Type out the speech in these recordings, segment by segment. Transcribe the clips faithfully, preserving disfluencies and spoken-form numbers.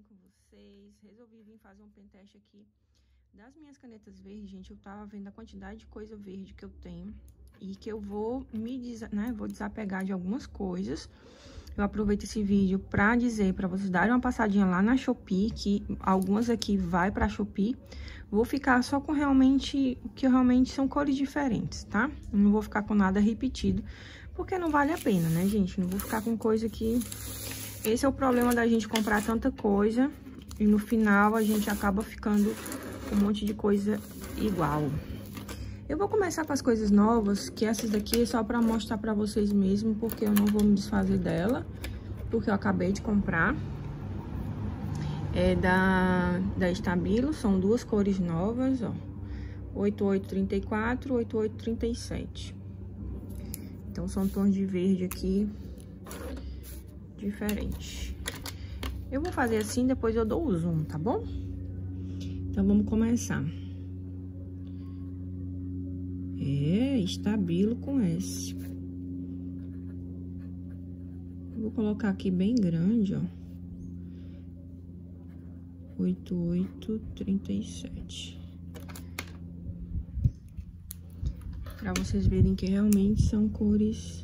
com vocês? Resolvi vir fazer um penteste aqui das minhas canetas verdes, gente. Eu tava vendo a quantidade de coisa verde que eu tenho e que eu vou me des... né, vou desapegar de algumas coisas. Eu aproveito esse vídeo pra dizer pra vocês darem uma passadinha lá na Shopee, que algumas aqui vai pra Shopee. Vou ficar só com realmente o que realmente são cores diferentes, tá? Não vou ficar com nada repetido, porque não vale a pena, né, gente? Não vou ficar com coisa que... Esse é o problema da gente comprar tanta coisa e no final a gente acaba ficando com um monte de coisa igual. Eu vou começar com as coisas novas, que essas daqui é só pra mostrar pra vocês mesmo, porque eu não vou me desfazer dela, porque eu acabei de comprar. É da, da Stabilo, são duas cores novas, ó. oito oito trinta e quatro, oito oito trinta e sete. Então, são tons de verde aqui diferente. Eu vou fazer assim, depois eu dou o zoom, tá bom? Então, vamos começar. É, Stabilo com S. Vou colocar aqui bem grande, ó. oito oito trinta e sete. Pra vocês verem que realmente são cores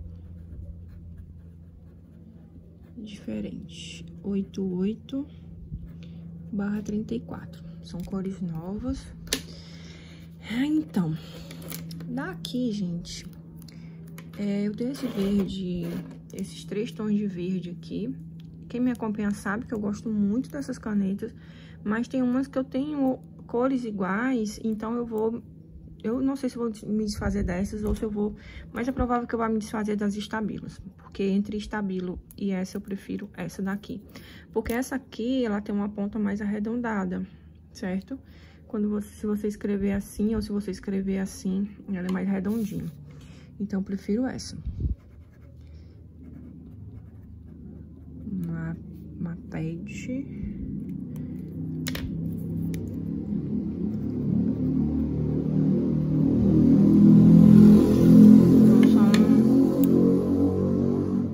diferentes. oito oito barra trinta e quatro. São cores novas. Então, daqui, gente, é, eu tenho esse verde, esses três tons de verde aqui. Quem me acompanha sabe que eu gosto muito dessas canetas, mas tem umas que eu tenho cores iguais, então eu vou... Eu não sei se vou me desfazer dessas ou se eu vou... Mas é provável que eu vá me desfazer das Stabilos, porque entre Stabilo e essa eu prefiro essa daqui. Porque essa aqui, ela tem uma ponta mais arredondada, certo? Quando você, se você escrever assim ou se você escrever assim, ela é mais redondinha. Então, eu prefiro essa. Uma, uma pad. Então, são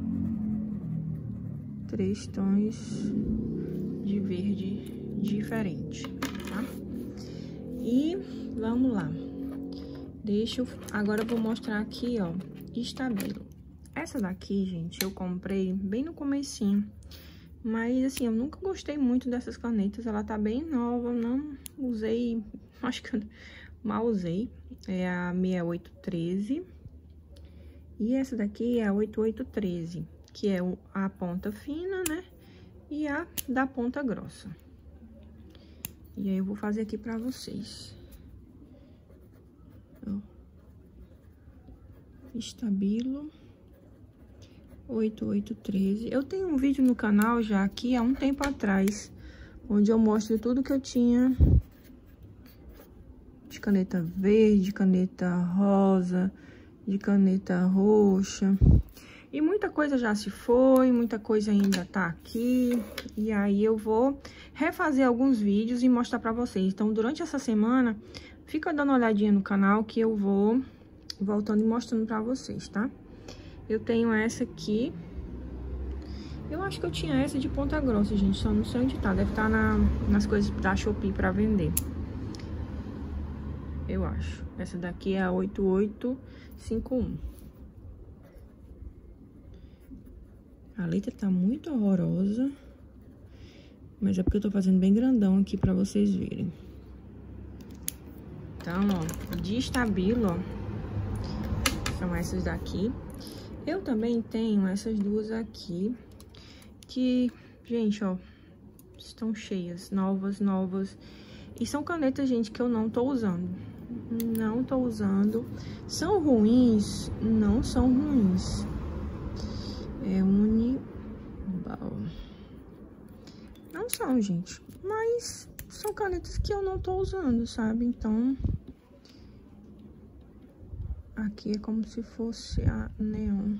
três tons de verde diferente, tá? E vamos lá. Deixa eu... Agora eu vou mostrar aqui, ó, Stabilo. Essa daqui, gente, eu comprei bem no comecinho. Mas, assim, eu nunca gostei muito dessas canetas. Ela tá bem nova, não usei... Acho que eu mal usei. É a sessenta e oito treze. E essa daqui é a oitenta e oito treze, que é a ponta fina, né? E a da ponta grossa. E aí, eu vou fazer aqui pra vocês. Ó. Stabilo oitenta e oito treze. Eu tenho um vídeo no canal já aqui há um tempo atrás, onde eu mostro tudo que eu tinha de caneta verde, caneta rosa, de caneta roxa. E muita coisa já se foi, muita coisa ainda tá aqui. E aí eu vou refazer alguns vídeos e mostrar pra vocês. Então, durante essa semana, fica dando uma olhadinha no canal que eu vou voltando e mostrando pra vocês, tá? Eu tenho essa aqui. Eu acho que eu tinha essa de ponta grossa, gente. Só não sei onde tá. Deve estar na, nas coisas da Shopee pra vender. Eu acho. Essa daqui é a oitenta e oito cinquenta e um. A letra tá muito horrorosa. Mas é porque eu tô fazendo bem grandão aqui pra vocês verem. Então, ó, de Stabilo, ó, são essas daqui. Eu também tenho essas duas aqui, que, gente, ó, estão cheias, novas, novas. E são canetas, gente, que eu não tô usando. Não tô usando. São ruins? Não são ruins. É Uniball. Não são, gente. Mas são canetas que eu não tô usando, sabe? Então, aqui é como se fosse a Neon.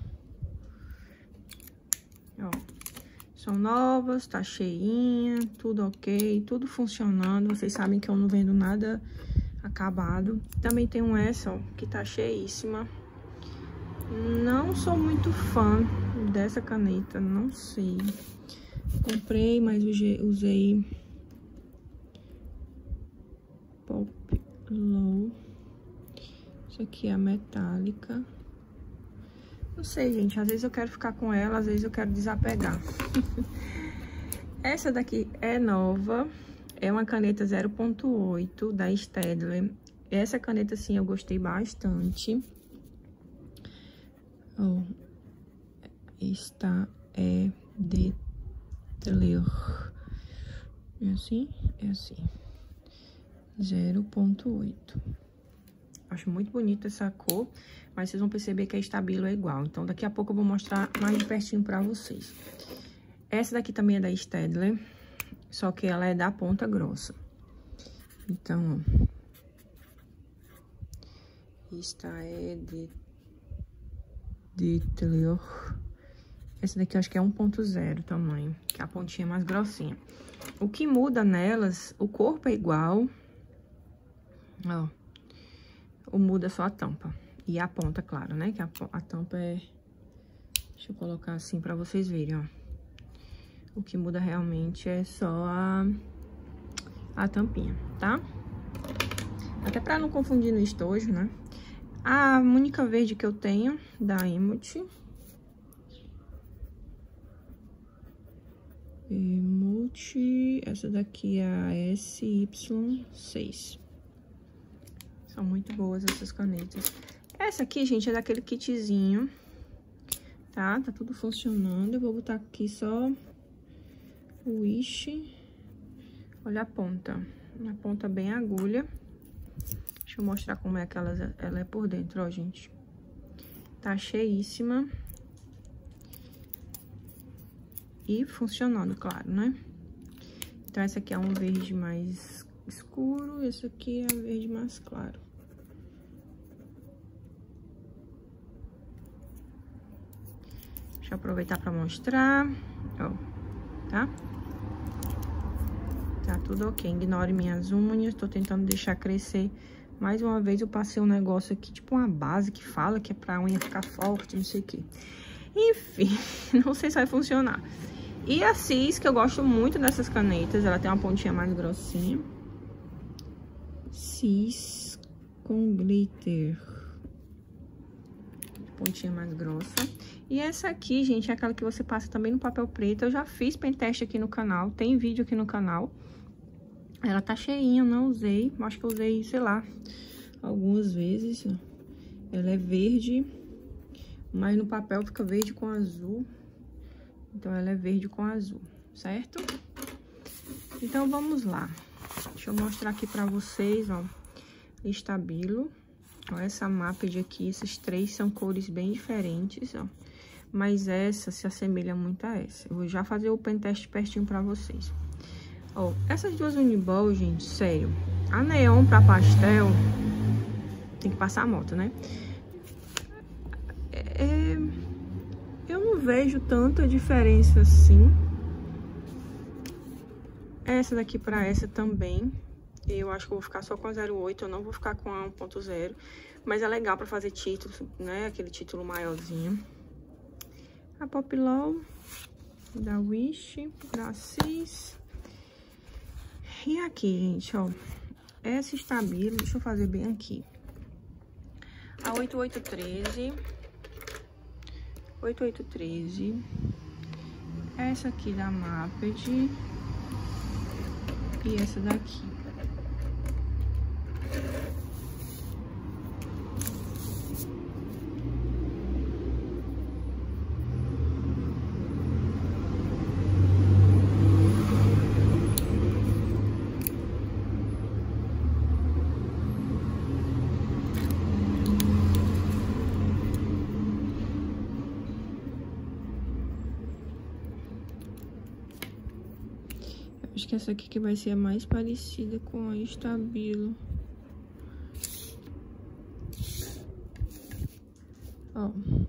Ó, são novas, tá cheinha, tudo ok, tudo funcionando. Vocês sabem que eu não vendo nada acabado. Também tem um essa, ó, que tá cheíssima. Não sou muito fã dessa caneta, não sei. Comprei, mas usei Pop Low. Isso aqui é a metálica. Não sei, gente, às vezes eu quero ficar com ela, às vezes eu quero desapegar. Essa daqui é nova, é uma caneta zero ponto oito da Staedtler. Essa caneta, assim, eu gostei bastante. Ó, esta é de Staedtler. É assim? É assim. zero ponto oito. Acho muito bonita essa cor, mas vocês vão perceber que a Stabilo é igual. Então, daqui a pouco eu vou mostrar mais de pertinho pra vocês. Essa daqui também é da Staedtler, só que ela é da ponta grossa. Então, ó. Esta é de Staedtler. Essa daqui eu acho que é um ponto zero tamanho, que é a pontinha mais grossinha. O que muda nelas, o corpo é igual, ó. O muda só a tampa. E a ponta, claro, né? Que a, a tampa é... Deixa eu colocar assim pra vocês verem, ó. O que muda realmente é só a... A tampinha, tá? Até pra não confundir no estojo, né? A única verde que eu tenho, da Emot. Emot... Essa daqui é a S Y seis. São muito boas essas canetas. Essa aqui, gente, é daquele kitzinho, tá? Tá tudo funcionando. Eu vou botar aqui só o Wish. Olha a ponta. A ponta bem agulha. Deixa eu mostrar como é que ela, ela é por dentro, ó, gente. Tá cheíssima. E funcionando, claro, né? Então, essa aqui é um verde mais escuro. Esse aqui é um verde mais claro. Deixa eu aproveitar pra mostrar, ó, tá? Tá tudo ok, ignore minhas unhas, tô tentando deixar crescer. Mais uma vez eu passei um negócio aqui, tipo uma base que fala que é pra unha ficar forte, não sei o que. Enfim, não sei se vai funcionar. E a Cis, que eu gosto muito dessas canetas, ela tem uma pontinha mais grossinha. Cis com glitter. Pontinha mais grossa. E essa aqui, gente, é aquela que você passa também no papel preto. Eu já fiz penteste aqui no canal, tem vídeo aqui no canal. Ela tá cheinha, eu não usei. Acho que eu usei, sei lá, algumas vezes. Ela é verde, mas no papel fica verde com azul. Então, ela é verde com azul, certo? Então, vamos lá. Deixa eu mostrar aqui pra vocês, ó. Stabilo. Ó, essa Maped aqui, esses três são cores bem diferentes, ó. Mas essa se assemelha muito a essa. Eu vou já fazer o penteste pertinho pra vocês. Ó, essas duas Uniball, gente, sério. A neon pra pastel, tem que passar a moto, né? É... Eu não vejo tanta diferença assim. Essa daqui pra essa também. Eu acho que eu vou ficar só com a zero oito, eu não vou ficar com a um ponto zero. Mas é legal pra fazer título, né? Aquele título maiorzinho. A Pop Low, da Wish, da Cis. E aqui, gente, ó. Essa Stabilo, deixa eu fazer bem aqui. A oito oito treze. oito oito treze. Essa aqui da Maped. E essa daqui. Acho que essa aqui que vai ser a mais parecida com a Stabilo. Ó.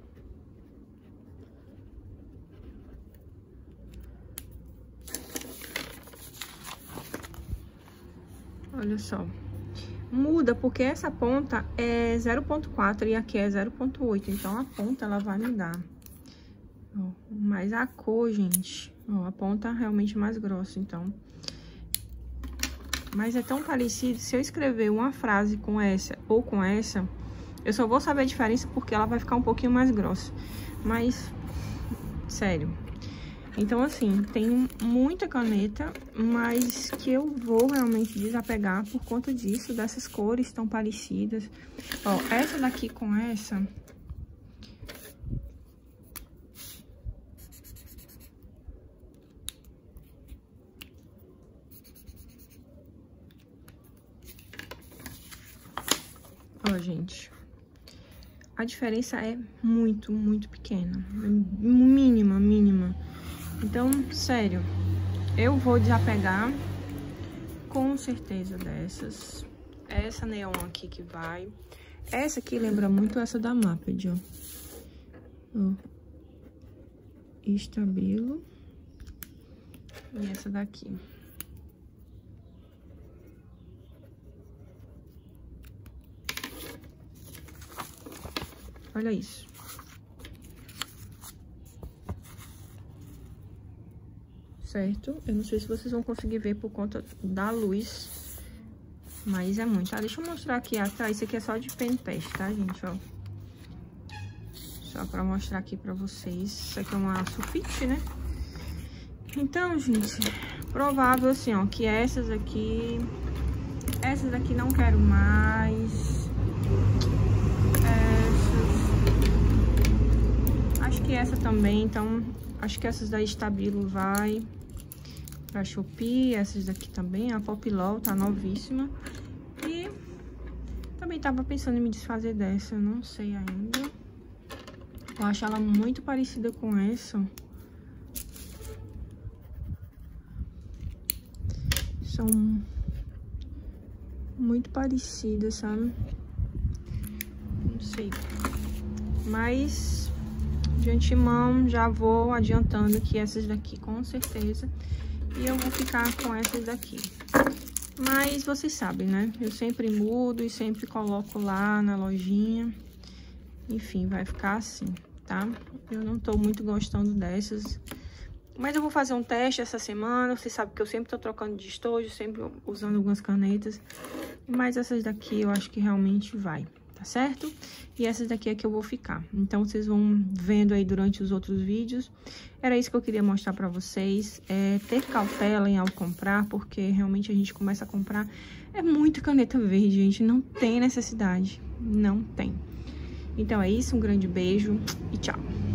Olha só. Muda porque essa ponta é zero ponto quatro e aqui é zero ponto oito. Então, a ponta ela vai mudar. Ó, mas a cor, gente, Ó, a ponta realmente mais grossa, então. Mas é tão parecido, se eu escrever uma frase com essa ou com essa, eu só vou saber a diferença porque ela vai ficar um pouquinho mais grossa. Mas, sério. Então, assim, tem muita caneta, mas que eu vou realmente desapegar por conta disso, dessas cores tão parecidas. Ó, essa daqui com essa... Ó, gente, a diferença é muito, muito pequena, mínima, mínima. Então, sério, eu vou desapegar com certeza dessas. Essa neon aqui que vai. Essa aqui lembra muito essa da Maped, ó. Ó. Estabilo. E essa daqui. Olha isso. Certo? Eu não sei se vocês vão conseguir ver por conta da luz, mas é muito. Ah, deixa eu mostrar aqui atrás. Isso aqui é só de pen teste, tá, gente? Ó. Só pra mostrar aqui pra vocês. Isso aqui é uma sulfite, né? Então, gente, provável assim, ó, que essas aqui... Essas aqui não quero mais... Que essa também, então acho que essas da Estabilo vai pra Shopee, essas daqui também, a Popilol tá novíssima. E também tava pensando em me desfazer dessa, eu não sei ainda. Eu acho ela muito parecida com essa. São muito parecidas, sabe? Não sei. Mas... de antemão, já vou adiantando que essas daqui com certeza. E eu vou ficar com essas daqui. Mas vocês sabem, né? Eu sempre mudo e sempre coloco lá na lojinha. Enfim, vai ficar assim, tá? Eu não tô muito gostando dessas. Mas eu vou fazer um teste essa semana. Vocês sabem que eu sempre tô trocando de estojo, sempre usando algumas canetas. Mas essas daqui eu acho que realmente vai. Tá certo? E essas daqui é que eu vou ficar. Então, vocês vão vendo aí durante os outros vídeos. Era isso que eu queria mostrar pra vocês. É ter cautela em ao comprar, porque realmente a gente começa a comprar. É muita caneta verde, gente. Não tem necessidade. Não tem. Então, é isso. Um grande beijo e tchau.